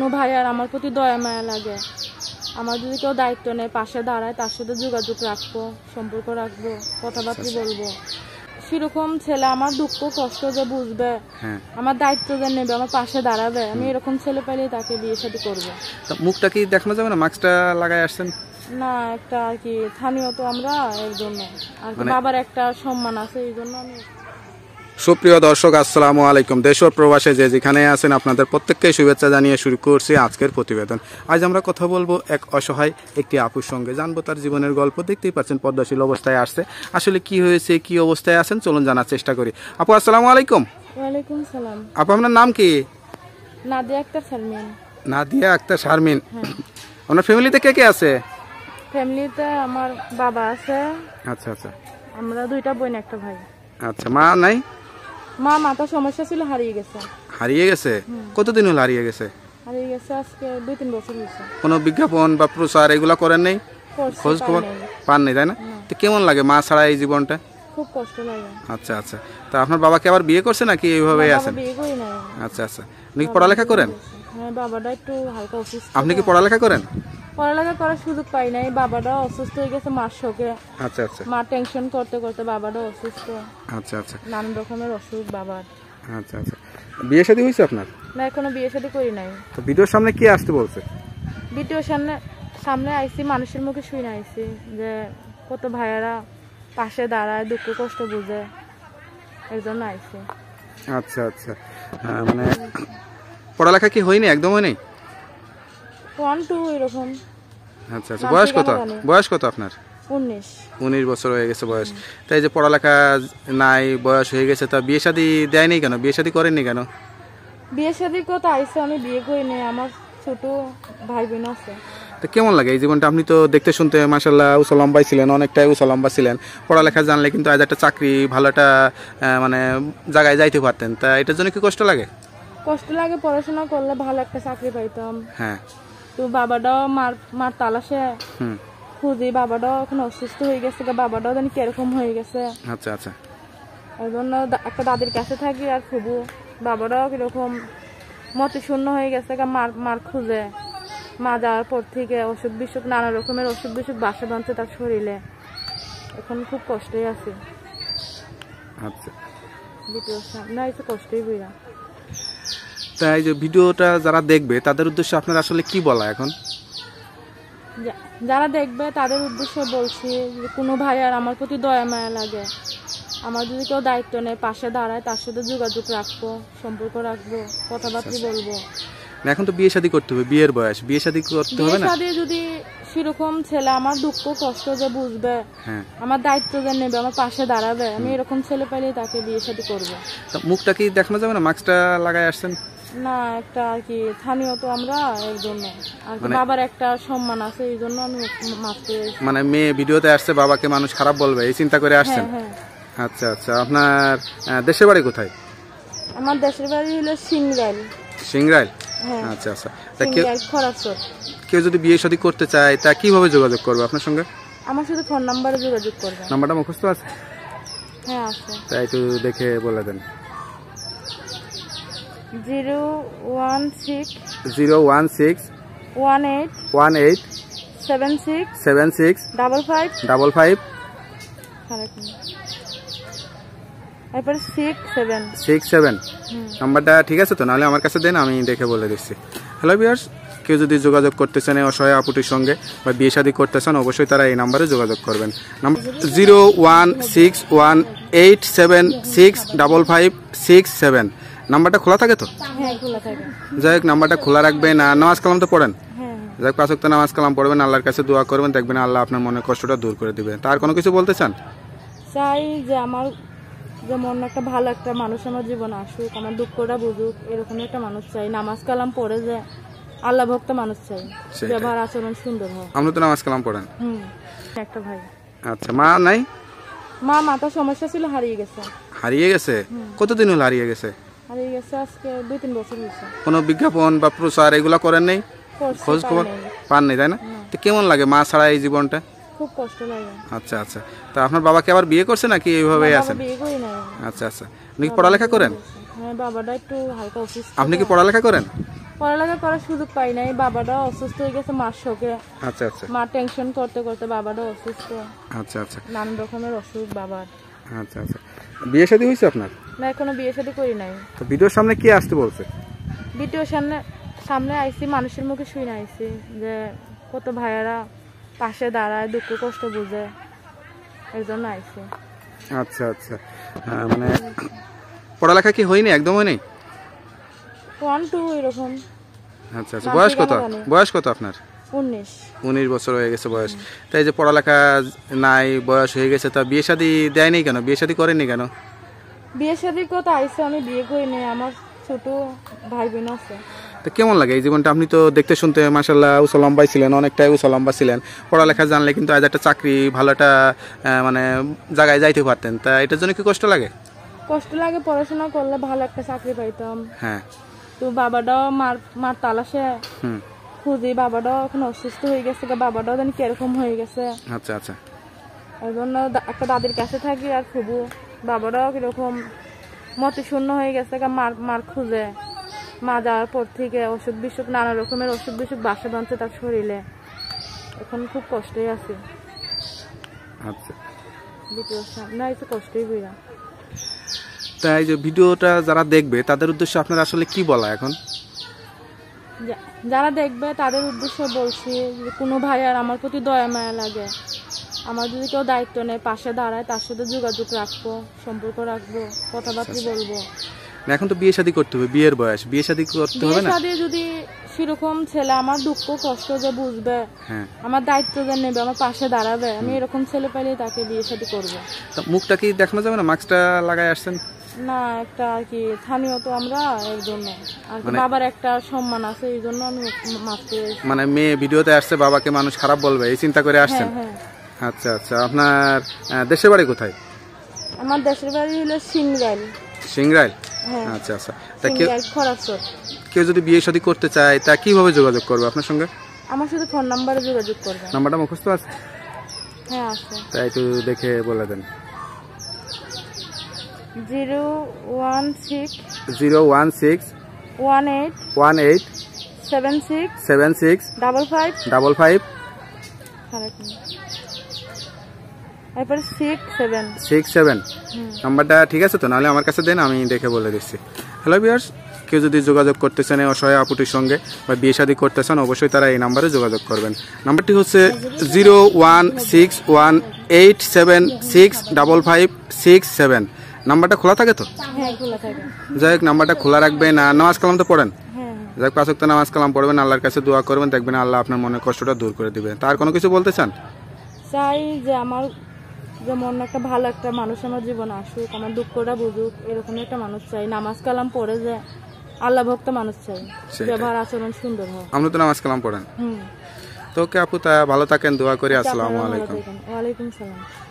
ভাই আর আমার প্রতি দয়া মায়া লাগে, আমার যদি কেউ দায়িত্ব নেয়, পাশে দাঁড়ায়, তার সাথে যোগাযোগ রাখবো, সম্পর্ক রাখবো, কথাবার্তা বলবো, সেরকম ছেলে আমার দুঃখ কষ্ট যে বুঝবে, আমার দায়িত্ব যে নেবে, আমার পাশে দাঁড়াবে, আমি এরকম ছেলে পেলে তাকে বিয়ে শাদী করবো। মুখটা কি দেখানো যাবে না? মাস্কটা লাগাই আসছেন না, একটা আর কি স্থানীয় তো আমরা, এর জন্য আর কি বাবার একটা সম্মান আছে, এই জন্য আমি। সুপ্রিয় দর্শক, আসসালামু আলাইকুম। দেশ ও প্রবাসে যে যেখানে আছেন আপনাদের প্রত্যেককে শুভেচ্ছা জানিয়ে শুরু করছি আজকের প্রতিবেদন। আজ আমরা কথা বলবো এক অসহায় একটি আপুর সঙ্গে, জানবো তার জীবনের গল্প। দেখতেই পাচ্ছেন পদ্মাশীল অবস্থায় আসছে, আসলে কি হয়েছে, কি অবস্থায় আছেন, চলুন জানার চেষ্টা করি। আপু আসসালামু আলাইকুম। ওয়ালাইকুম সালাম। আপু আপনার নাম কি? নাদিয়া আক্তার শারমিন। নাদিয়া আক্তার শারমিন। আপনার ফ্যামিলিতে কে কে আছে? ফ্যামিলিতে আমার বাবা আছে। আচ্ছা আচ্ছা। আমরা দুইটা বোন, একটা ভাই। আচ্ছা, মা নাই? মা মাথা সমস্যা ছিল, হারিয়ে গেছে। হারিয়ে গেছে? কতদিন হলো হারিয়ে গেছে? হারিয়ে গেছে আজকে 2-3 বছর হয়েছে। কোনো বিজ্ঞাপন বা প্রচার এগুলা করেন নেই? খোঁজ খবর পান নেই, তাই না? তো কেমন লাগে মা ছাড়া এই জীবনটা? খুব কষ্ট লাগে। আচ্ছা আচ্ছা। তা আপনার বাবাকে আবার বিয়ে করছে নাকি এইভাবেই আছেন? বিয়ে করি নাই। আচ্ছা আচ্ছা। আপনি কি পড়ালেখা করেন? হ্যাঁ, বাবাটা একটু হালকা অসুস্থ। আপনি কি পড়ালেখা করেন? পড়ালেখা করার সুযোগ পাই নাই, বাবাটা অসুস্থ হয়ে গেছে মার শোকে। আচ্ছা আচ্ছা। মা টেনশন করতে করতে বাবাটা অসুস্থ। আচ্ছা আচ্ছা। নানান রকমের অসুখ বাবার। আচ্ছা আচ্ছা। বিয়ে শাদী হয়েছে আপনার? না, এখনো বিয়ে শাদী করি নাই। তো ভিডিওর সামনে কি আসতে বলছে? ভিডিওর সামনে আইছি, মানুষের মুখে শুনে আইছি যে কত ভাইয়ারা পাশে দাঁড়ায়, দুঃখ কষ্ট বুঝে, এর জন্য আইছি। আচ্ছা আচ্ছা। মানে পড়ালেখা কি হয়নি, একদম হয়নি? 1-2 এরকম। আচ্ছা আচ্ছা। বয়স কত? বয়স কত আপনার? 19 বছর হয়ে গেছে বয়স। তাই যে পড়ালেখা নাই, বয়স হয়ে গেছে, তা বিয়ে শাদী দেয়নি কেন? বিয়ে শাদী করেননি কেন? বিয়ে শাদী কথা আইছে, আমি বিয়ে করি নাই, আমার ছোট ভাই বোন আছে। তো কেমন লাগে এই জীবনটা? আপনি তো দেখতে শুনতে মাশাআল্লাহ উঁচু লম্বাই ছিলেন, অনেকটাই উঁচু লম্বা ছিলেন। পড়ালেখা জানলে কিন্তু আজ একটা চাকরি, ভালো একটা মানে জায়গায় যাইতে পারতেন। তা এটার জন্য কি কষ্ট লাগে? কষ্ট লাগে, পড়াশোনা করলে ভালো একটা চাকরি পাইতাম। হ্যাঁ। তো বাবাটাও মার তালাশে খুঁজি, বাবাটাও এখন অসুস্থ হয়ে গেছে, বাবাটাও জানি কিরকম হয়ে গেছে। আচ্ছা আচ্ছা। ওই জন্য একটা দাদির কাছে থাকি আর খুবু, বাবাটাও কিরকম মতি শূন্য হয়ে গেছে, মার খুঁজে। মা যাওয়ার পর থেকে অসুখ বিসুখ, নানা রকমের অসুখ বিসুখ বাসা বাঁধছে তার শরীরে, এখন খুব কষ্টই আছে। আচ্ছা। ভিডিওর সামনে এসে কষ্টই হইয়া। তাই যে ভিডিওটা যারা দেখবে তাদের উদ্দেশ্যে আপনার আসলে কি বলা এখন? যারা দেখবে তাদের উদ্দেশ্যে বলছি যে কোনো ভাই আর আমার প্রতি দয়া মায়া লাগে, আমার যদি কেউ দায়িত্ব নেয়, পাশে দাঁড়ায়, তার সাথে যোগাযোগ রাখবো, সম্পর্ক রাখবো, কথাবার্তা বলবো। এখন তো বিয়ে শাদী করতে হবে, বিয়ের বয়স, বিয়ে শাদী করতে হবে না? বিয়ে শাদী যদি সেরকম ছেলে আমার দুঃখ কষ্ট যে বুঝবে, আমার দায়িত্ব যে নেবে, আমার পাশে দাঁড়াবে, আমি এরকম ছেলে পেলে তাকে বিয়ে শাদী করবো। মুখটা কি দেখানো যাবে না? মাস্কটা লাগাই আসছেন? না, একটা আর কি স্থানীয় তো আমরা, এর জন্য আর কি বাবার একটা সম্মান আছে, এই জন্য আমি মাস্কে। মানে মেয়ে ভিডিওতে আসছে, বাবাকে মানুষ খারাপ বলবে এই চিন্তা করে আসছেন? আচ্ছা আচ্ছা। আপনার দেশের বাড়ি কোথায়? আমার দেশের বাড়ি হলো সিংরাইল। সিংরাইল? আচ্ছা আচ্ছা। কেউ যদি বিয়ে শাদী করতে চায় তা কিভাবে যোগাযোগ করবে আপনার সঙ্গে? আমার সাথে ফোন নাম্বারে যোগাযোগ করবে। নাম্বারটা মুখস্থ আছে? হ্যাঁ আছে। তাই একটু দেখে বলে দেন। 016 18 76 55 55 এরপর 67 নাম্বারটা ঠিক আছে তো? নাহলে আমার কাছে দেন, আমি দেখে বলে দিচ্ছি। হ্যালো ভিউয়ার্স, কেউ যদি যোগাযোগ করতে চান অসহায় আপুটির সঙ্গে বা বিয়ে শাদী করতে চান, অবশ্যই তারা এই নাম্বারে যোগাযোগ করবেন। নাম্বার 01618765567। নাম্বারটা খোলা থাকে তো? হ্যাঁ, খোলা থাকে। যাই হোক, নাম্বারটা খোলা রাখবেন। নামাজ কালাম তো পড়েন? যাই হোক, 5 ওয়াক্ত নামাজ কালাম পড়বেন, আল্লাহর কাছে দোয়া করবেন, দেখবেন আল্লাহ আপনার মনের কষ্টটা দূর করে দিবে। তার কোনো কিছু বলতে চান? চাই যে আমার যেমন একটা ভালো একটা মানুষ আমার জীবনে আসুক, আমার দুঃখটা বুঝুক, এরকম একটা মানুষ চাই। নামাজ কালাম পড়ে যে আল্লাহ ভক্ত মানুষ চাই, ব্যবহার আচরণ সুন্দর হয়। আপনি তো নামাজ কালাম পড়েন? একটা ভাই। আচ্ছা। মা নাই? মা মাথা সমস্যা ছিল, হারিয়ে গেছে। হারিয়ে গেছে? কতদিন হলো হারিয়ে গেছে? হারিয়ে গেছে আজকে 2-3 বছর হয়েছে। কোনো বিজ্ঞাপন বা প্রচার এগুলা করেন নেই? খোঁজ খবর পান নেই, তাই না? তো কেমন লাগে মা ছাড়া এই জীবনটা? খুব কষ্ট লাগে। আচ্ছা আচ্ছা। তা আপনার বাবাকে আবার বিয়ে করছে নাকি এইভাবেই আছেন? বিয়ে করি নাই। আচ্ছা আচ্ছা। আপনি কি পড়ালেখা করেন? হ্যাঁ, বাবাটা একটু হালকা অসুস্থ। আপনি কি পড়ালেখা করেন? পড়ালেখা করার সুযোগ পাই নাই, বাবাটাও অসুস্থ হয়ে গেছে মার শোকে। আচ্ছা আচ্ছা মা টেনশন করতে করতে বাবাটাও অসুস্থ, আচ্ছা আচ্ছা নানান রকমের অসুখ বাবার। আচ্ছা আচ্ছা বিয়ে শাদী হয়েছে আপনার? না, এখনো বিয়ে শাদী করি নাই। তো ভিডিওর সামনে কে আসতে বলছে? ভিডিও সামনে সামনে আইছি, মানুষের মুখে শুনে আইছি যে কত ভাইয়ারা পাশে দাঁড়ায়, দুঃখ কষ্ট বুঝে, এর জন্য আইছি। আচ্ছা আচ্ছা মানে পড়ালেখা কি হয়নি, একদম হয়নি? 1-2 এরকম। আচ্ছা আচ্ছা বয়স কত? বয়স কত আপনার? 19 বছর হয়ে গেছে বয়স। তাই যে পড়ালেখা নাই, বয়স হয়ে গেছে, তা বিয়ে শাদী দেয়নি কেন? বিয়ে শাদী করেনি কেন? বিয়ে শাদীর কথা আইছে, আমি বিয়ে করিনি, আমার ছোট ভাই বোন আছে। তো কেমন লাগে এই জীবনটা? আপনি তো দেখতে শুনতে মাশাআল্লাহ উঁচু লম্বাই ছিলেন, অনেকটাই উঁচু লম্বা ছিলেন, পড়ালেখা জানলে কিন্তু আজ একটা চাকরি, ভালো একটা মানে জায়গায় যাইতে পারতেন। তা এটার জন্য কি কষ্ট লাগে? কষ্ট লাগে, পড়াশোনা করলে ভালো একটা চাকরি পাইতাম। হ্যাঁ। তো বাবাটাও মার তালাশে হুম। খুঁজি, বাবাটাও এখন অসুস্থ হয়ে গেছে, বাবাটাও জানি কিরকম হয়ে গেছে। আচ্ছা আচ্ছা এই জন্য একটা দাদির কাছে থাকি আর খুবু, বাবাটাও কিরকম মতি শূন্য হয়ে গেছে, মার খুঁজে। মা যাওয়ার পর থেকে অসুখ বিসুখ, নানা রকমের অসুখ বিসুখ বাসা বাঁধছে তার শরীরে, এখন খুব কষ্টই আছে। আচ্ছা দ্বিতীয় সামনে আইসে কষ্টই বুঝা। তাই যে ভিডিওটা যারা দেখবে তাদের উদ্দেশ্যে আপনার আসলে কি বলা এখন? যারা দেখবে তাদের উদ্দেশ্যে বলছি যে কোনো ভাই আর আমার প্রতি দয়া মায়া লাগে, আমার যদি কেউ দায়িত্ব নেয়, পাশে দাঁড়ায়, তার সাথে যোগাযোগ রাখবো, সম্পর্ক রাখবো, কথাবার্তা বলবো। এখন তো বিয়ে শাদী করতে হবে, বিয়ের বয়স, বিয়ে শাদী করতে হবে বিয়ে না? শাদী যদি সেরকম ছেলে আমার দুঃখ কষ্ট যে বুঝবে, হ্যাঁ, আমার দায়িত্ব যে নেবে, আমার পাশে দাঁড়াবে, আমি এরকম ছেলে পেলেই তাকে বিয়ে শাদী করবো। তা মুখটা কি দেখানো যাবে না? মাস্কটা লাগায় আসছেন না, একটা আর কি স্থানীয় তো আমরা, এর জন্য আর কি বাবার একটা সম্মান আছে, এই জন্য আমি মাপতে। মানে মেয়ে ভিডিওতে আসছে, বাবাকে মানুষ খারাপ বলবে এই চিন্তা করে আসছেন? হ্যাঁ। আচ্ছা আচ্ছা আপনার দেশের বাড়ি কোথায়? আমার দেশের বাড়ি হলো সিংরাইল। সিংরাইল? হ্যাঁ, আচ্ছা আচ্ছা তা খরাচর। কেউ যদি বিয়ে শাদী করতে চায় তা কিভাবে যোগাযোগ করবে আপনার সঙ্গে? আমার সাথে ফোন নাম্বারে যোগাযোগ করবে। নাম্বারটা মুখস্থ আছে? হ্যাঁ আছে। তাই একটু দেখে বলে দেন। 016 016 18 18 76 76 55 55 এরপর 67 67। নাম্বারটা ঠিক আছে তো? নাহলে আমার কাছে দেন, আমি দেখে বলে দিচ্ছি। হ্যালো ভিউয়ার্স, কেউ যদি যোগাযোগ করতে চান অসহায় আপুটির সঙ্গে বা বিয়ে শাদী করতে চান, অবশ্যই তারা এই নাম্বারে যোগাযোগ করবেন। নাম্বারটি হচ্ছে 01618765567। নাম্বারটা খোলা থাকে তো? হ্যাঁ, খোলা থাকে। যাই হোক, নাম্বারটা খোলা রাখবেন। আর নামাজ কালাম তো পড়েন? হ্যাঁ। যাই হোক, 5 ওয়াক্ত নামাজ কালাম পড়বেন, আল্লাহর কাছে দোয়া করবেন, দেখবেন আল্লাহ আপনার মনের কষ্টটা দূর করে দিবে। তার কোনো কিছু বলতে চান? চাই যে আমার যেমন একটা ভালো একটা মানুষ আমার জীবনে আসুক, আমার দুঃখটা বুঝুক, এরকম একটা মানুষ চাই। নামাজ কালাম পড়ে যে আল্লাহ ভক্ত মানুষ চাই, ব্যবহার আচরণ সুন্দর হয়। আপনি তো নামাজ কালাম পড়েন। তো ওকে আপু, তা ভালো থাকেন, দোয়া করি। আসসালামু আলাইকুম। ওয়ালাইকুম সালাম।